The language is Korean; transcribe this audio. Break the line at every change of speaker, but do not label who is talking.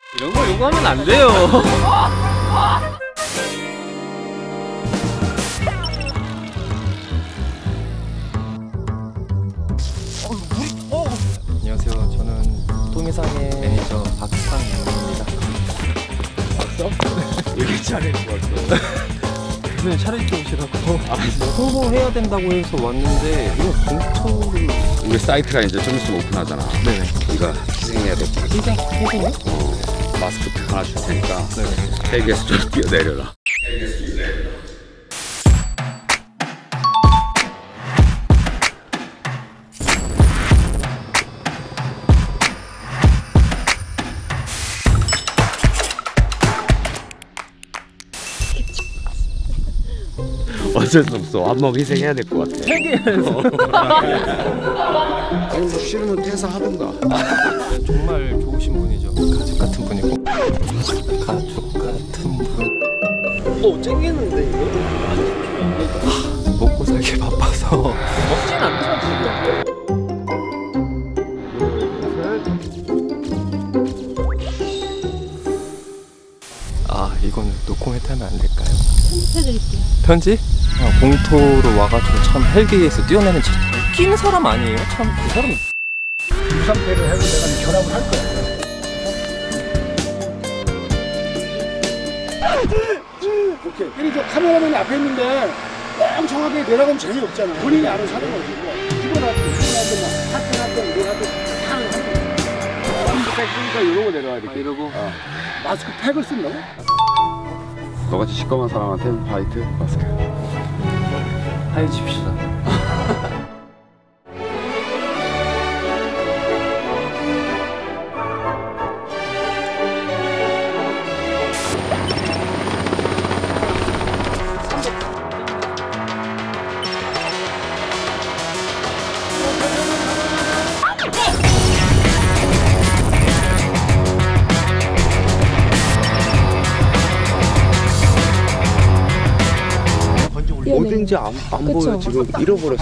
이런 거 요구하면 안 돼요.
안녕하세요. 저는 토미상의 매니저 박상입니다.
왔어? 여기 차례도 왔어.
오늘 차례도 오시라고. 홍보해야 된다고 해서 왔는데 이거 봉투를.
우리 사이트가 이제 좀 있으면 오픈하잖아.
네네.
이거 희생해야 될 것 같아.
희생이요?
마스크팩 하나 줄 테니까
네네.
헬기에서 좀 뛰어내려라. 어쩔 수 없어. 한 번 희생해야 될 것 같아. 아니 뭐 싫으면 퇴사하든가.
정말 좋으신 분이죠. 가족 같은 분이고. 가족 같은 분.
쨍겠는데 이거?
먹고 살기 바빠서.
먹진 않죠 진짜.
아 이거는 노코멘트 하면 안 될까요?
편집해드릴게요.
편지? 아, 공토로 와가지고 참 헬기에서 뛰어내는 참 웃기는 사람 아니에요? 참 그 사람.
이 상태를 해서 내가 결합을 할 거야. 오케이. 괜히 저 카메라맨이 앞에 있는데 멍청하게 내려가면 재미없잖아. 본인이 알아서 하는 거지. 뭐 집어놨든 하든 하든 뭘 하든 다 하는 거야.
마스크팩 쓰니까 이러고 내려와야 돼.
이러고.
마스크 팩을 쓴다고?
너같이 시꺼먼 사람한테는 화이트.
하이 칩시다.
뭐든지 안 보여. 지금 잃어버렸어.